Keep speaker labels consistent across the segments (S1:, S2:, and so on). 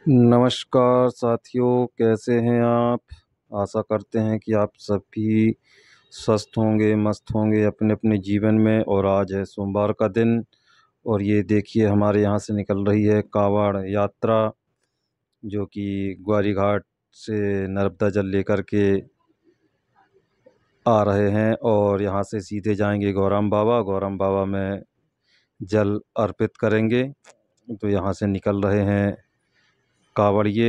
S1: नमस्कार साथियों, कैसे हैं आप। आशा करते हैं कि आप सभी स्वस्थ होंगे, मस्त होंगे अपने अपने जीवन में। और आज है सोमवार का दिन और ये देखिए हमारे यहाँ से निकल रही है कावड़ यात्रा, जो कि ग्वारी घाट से नर्मदा जल लेकर के आ रहे हैं और यहाँ से सीधे जाएंगे गौराम बाबा। गौराम बाबा में जल अर्पित करेंगे। तो यहाँ से निकल रहे हैं कावड़िए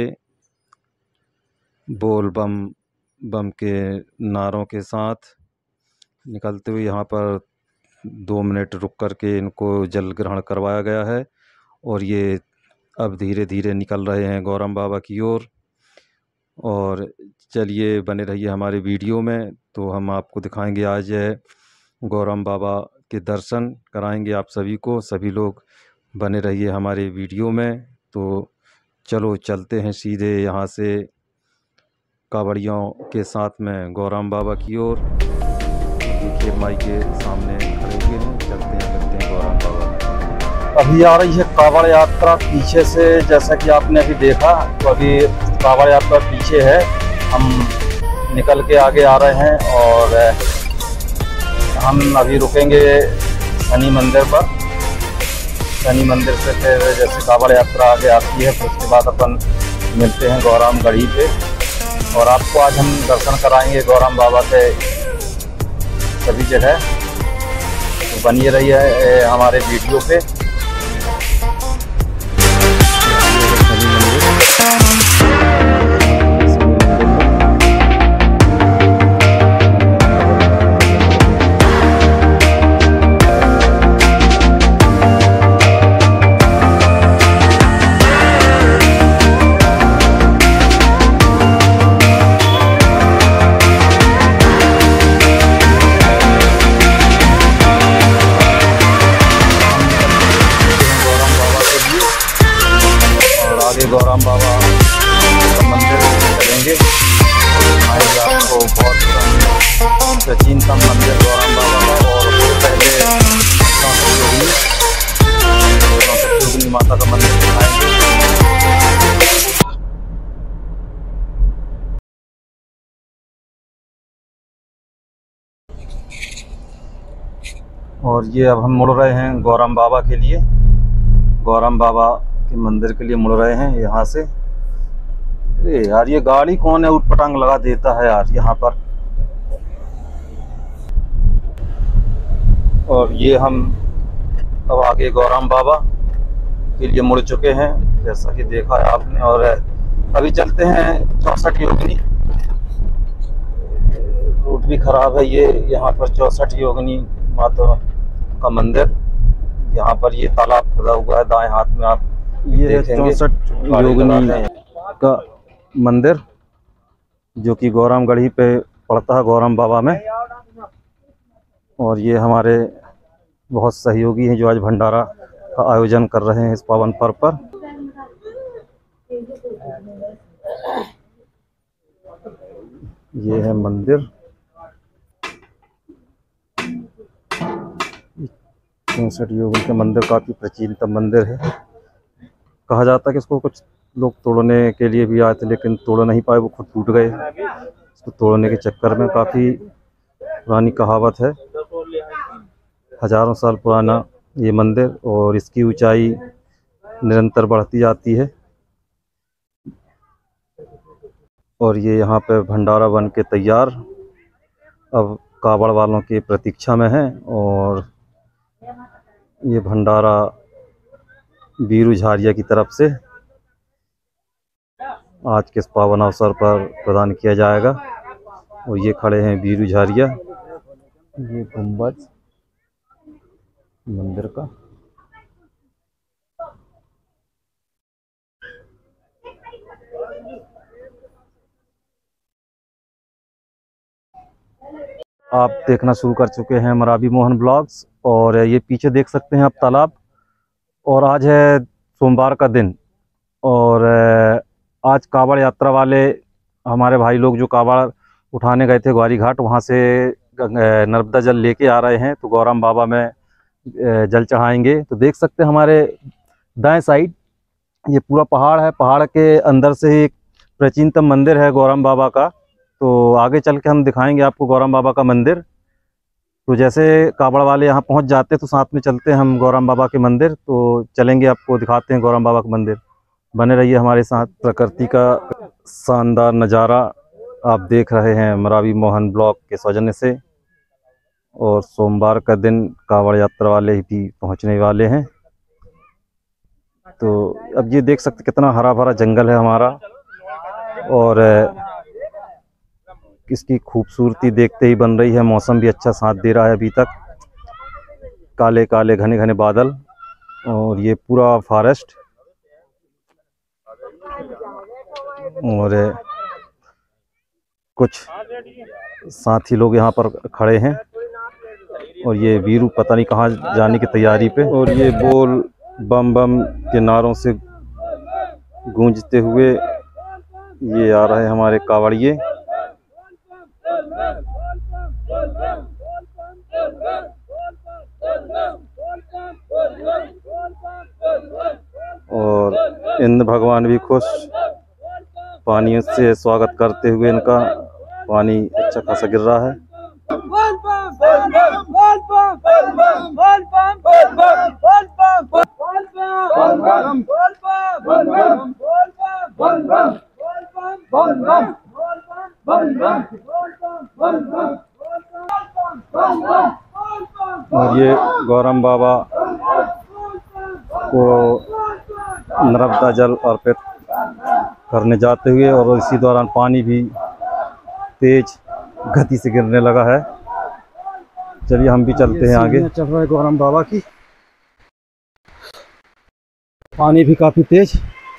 S1: बोल बम बम के नारों के साथ निकलते हुए। यहाँ पर 2 मिनट रुक कर के इनको जल ग्रहण करवाया गया है और ये अब धीरे धीरे निकल रहे हैं गौराम बाबा की ओर। और चलिए बने रहिए हमारे वीडियो में, तो हम आपको दिखाएंगे आज गौराम बाबा के दर्शन कराएंगे आप सभी को। सभी लोग बने रहिए हमारे वीडियो में। तो चलो चलते हैं सीधे यहाँ से कावड़ियों के साथ में गौराम बाबा की ओर। देखिए माई के सामने खड़े हुए हैं, चलते हैं मिलते हैं गौराम बाबा में।
S2: अभी आ रही है कावड़ यात्रा पीछे से, जैसा कि आपने अभी देखा। तो अभी कावड़ यात्रा पीछे है, हम निकल के आगे आ रहे हैं और हम अभी रुकेंगे शनि मंदिर पर। शनि मंदिर से फिर जैसे कावड़ यात्रा आगे आती है तो उसके बाद अपन मिलते हैं गौराम गढ़ी पे और आपको आज हम दर्शन कराएंगे गौराम बाबा के सभी जगह। तो बनिए रहिए हमारे वीडियो पे। गौराम बाबा मंदिर चलेंगे। आपको बहुत प्राचीनतम मंदिर गौराम बाबा का और पहले योगिनी माता का मंदिर दिखाएंगे। और ये अब हम मुड़ रहे हैं गौराम बाबा के लिए, गौराम बाबा के मंदिर के लिए मुड़ रहे हैं यहाँ से। अरे यार ये गाड़ी कौन है उटपटांग लगा देता है यार यहाँ पर। और ये हम अब आगे गौराम बाबा के लिए मुड़ चुके हैं, जैसा कि देखा है आपने। और अभी चलते हैं 64 योगिनी। रूट भी खराब है ये, यहाँ पर 64 योगिनी माता का मंदिर। यहाँ पर ये तालाब खुदा हुआ है, दाएं हाथ में आप
S1: ये 64 योगिनी का मंदिर जो कि गौराम गढ़ी पे पड़ता है गौराम बाबा में। और ये हमारे बहुत सहयोगी हैं जो आज भंडारा का आयोजन कर रहे हैं इस पावन पर्व पर। ये है मंदिर 64 योगिनी का मंदिर, काफ़ी प्राचीनतम मंदिर है। कहा जाता है कि इसको कुछ लोग तोड़ने के लिए भी आए थे लेकिन तोड़ नहीं पाए, वो खुद टूट गए इसको तोड़ने के चक्कर में। काफ़ी पुरानी कहावत है, हजारों साल पुराना ये मंदिर और इसकी ऊंचाई निरंतर बढ़ती जाती है। और ये यहाँ पे भंडारा बन के तैयार अब कावड़ वालों की प्रतीक्षा में है। और ये भंडारा बीरू झारिया की तरफ से आज के इस पावन अवसर पर प्रदान किया जाएगा। और ये खड़े हैं बीरू झारिया, ये गुंबद मंदिर का। आप देखना शुरू कर चुके हैं मरावी मोहन ब्लॉग्स। और ये पीछे देख सकते हैं आप तालाब। और आज है सोमवार का दिन और आज कावड़ यात्रा वाले हमारे भाई लोग जो कावड़ उठाने गए थे ग्वारी घाट, वहाँ से नर्मदा जल लेके आ रहे हैं। तो गौराम बाबा में जल चढ़ाएंगे। तो देख सकते हैं हमारे दाएं साइड
S2: ये पूरा पहाड़ है, पहाड़ के अंदर से ही एक प्राचीनतम मंदिर है गौराम बाबा का। तो आगे चल के हम दिखाएंगे आपको गौराम बाबा का मंदिर। तो जैसे कावड़ वाले यहाँ पहुँच जाते हैं तो साथ में चलते हैं हम गौराम बाबा के मंदिर। तो चलेंगे, आपको दिखाते हैं गौराम बाबा का मंदिर। बने रहिए हमारे साथ। प्रकृति का शानदार नज़ारा आप देख रहे हैं मरावी मोहन ब्लॉग के सौजन्य से। और सोमवार का दिन कावड़ यात्रा वाले भी पहुँचने वाले हैं। तो अब ये देख सकते कितना हरा भरा जंगल है हमारा, और इसकी खूबसूरती देखते ही बन रही है। मौसम भी अच्छा साथ दे रहा है अभी तक। काले काले घने घने बादल, और ये पूरा फॉरेस्ट, और कुछ साथी लोग यहाँ पर खड़े हैं। और ये वीरू पता नहीं कहाँ जाने की तैयारी पे। और ये बोल बम बम के नारों से गूंजते हुए ये आ रहे हैं हमारे कावड़िए। और इंद्र भगवान भी खुश, पानी से स्वागत करते हुए इनका। पानी अच्छा खासा गिर रहा है। और ये गौराम बाबा को नर्मदा जल अर्पित करने जाते हुए, और इसी दौरान पानी भी तेज गति से गिरने लगा है। चलिए हम भी चलते हैं आगे। चल रहा है गौराम बाबा की, पानी भी काफी तेज।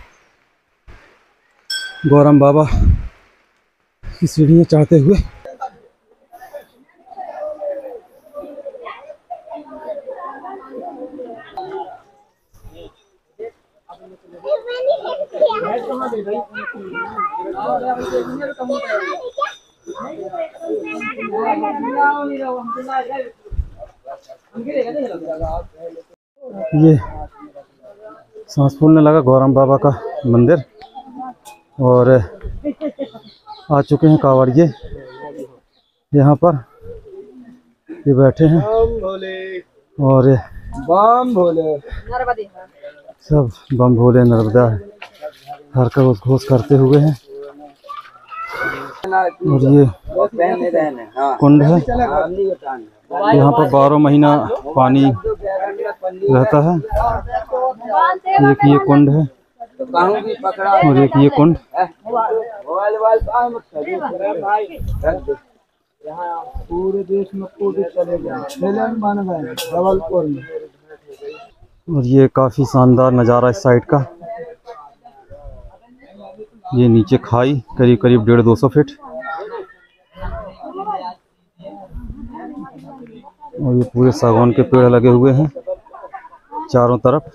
S2: गौराम बाबा की सीढ़ियाँ चढ़ते हुए ये सांस फूलने लगा गौराम बाबा का मंदिर। और आ चुके हैं कावड़िए यहाँ पर, ये बैठे हैं। और
S3: बम भोले
S2: सब बम भोले नर्मदा हर का घोष करते हुए हैं। और ये कुंड है, यहाँ पर 12 महीना पानी रहता है। एक ये कुंड है, और एक ये कुंड।
S3: पूरे देश में चले गए जबलपुर में।
S2: और ये काफी शानदार नज़ारा इस साइड का। ये नीचे खाई करीब करीब 150-200 फीट। और ये पूरे सागवान के पेड़ लगे हुए हैं चारों तरफ।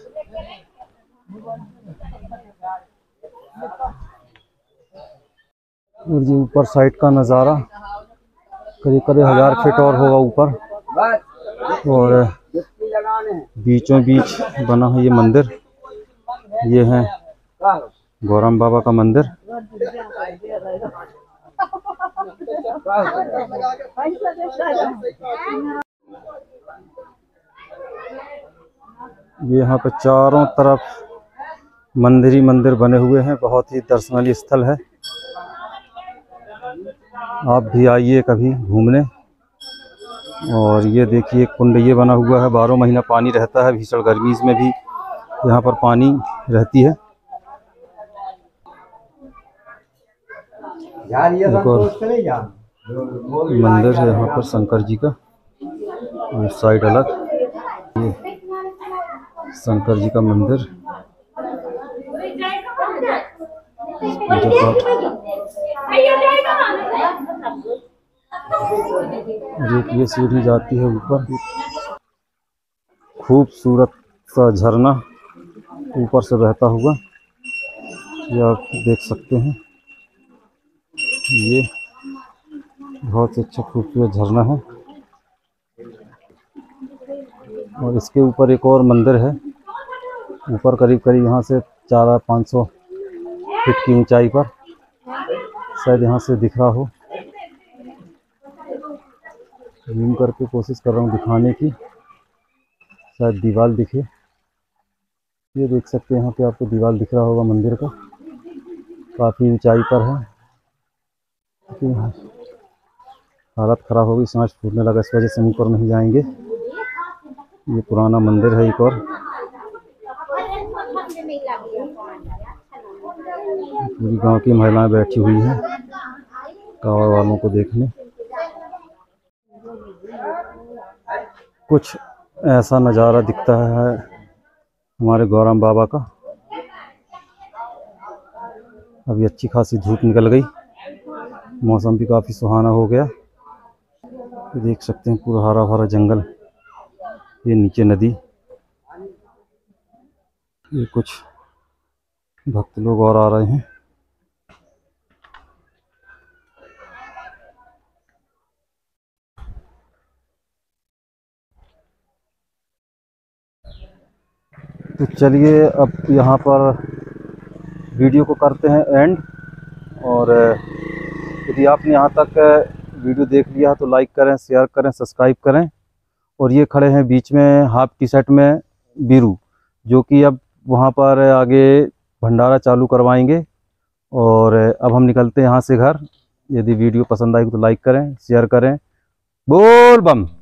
S2: और ये ऊपर साइड का नज़ारा करीब करीब 1000 फीट और होगा ऊपर। और बीचों बीच बना है ये मंदिर। ये है गौराम बाबा का मंदिर। ये यहाँ पे चारों तरफ मंदिर ही मंदिर बने हुए हैं। बहुत ही दर्शनीय स्थल है। आप भी आइए कभी घूमने। और ये देखिए कुंड ये बना हुआ है, 12 महीना पानी रहता है। भीषण गर्मी में भी यहाँ पर पानी रहती है। एक और मंदिर है यहाँ पर शंकर जी का, और साइड अलग ये शंकर जी का मंदिर। और ये सीढ़ी जाती है ऊपर। खूबसूरत सा झरना ऊपर से बहता हुआ, ये आप देख सकते हैं। ये बहुत अच्छा खूबसूरत झरना है। और इसके ऊपर एक और मंदिर है। ऊपर करीब करीब यहाँ से
S1: 400-500 फीट की ऊंचाई पर, शायद यहाँ से दिख रहा हो। जूम करके कोशिश कर रहा हूँ दिखाने की, शायद दीवार दिखे। ये देख सकते हैं यहाँ पे आपको दीवार दिख रहा होगा मंदिर का, काफ़ी ऊंचाई पर है। हालत ख़राब होगी, सांस फूलने लगा, इस वजह से हम ऊपर नहीं जाएंगे। ये पुराना मंदिर है एक और। पूरी गांव की महिलाएं बैठी हुई हैं कांवड़ वालों को देखने। कुछ ऐसा नज़ारा दिखता है हमारे गौराम बाबा का। अभी अच्छी खासी धूप निकल गई, मौसम भी काफ़ी सुहाना हो गया। देख सकते हैं पूरा हरा भरा जंगल, ये नीचे नदी। ये कुछ भक्त लोग और आ रहे हैं। तो चलिए अब यहाँ पर वीडियो को करते हैं एंड। और यदि आपने यहाँ तक वीडियो देख लिया तो लाइक करें, शेयर करें, सब्सक्राइब करें। और ये खड़े हैं बीच में हाफ टी शर्ट में बीरू, जो कि अब वहाँ पर आगे भंडारा चालू करवाएंगे। और अब हम निकलते हैं यहाँ से घर। यदि वीडियो पसंद आई तो लाइक करें, शेयर करें। बोल बम।